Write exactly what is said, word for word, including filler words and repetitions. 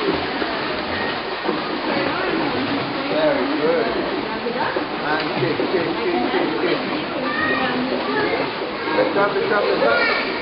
Very good. And kick, kick, kick, kick, kick. Lift up, lift up, lift up.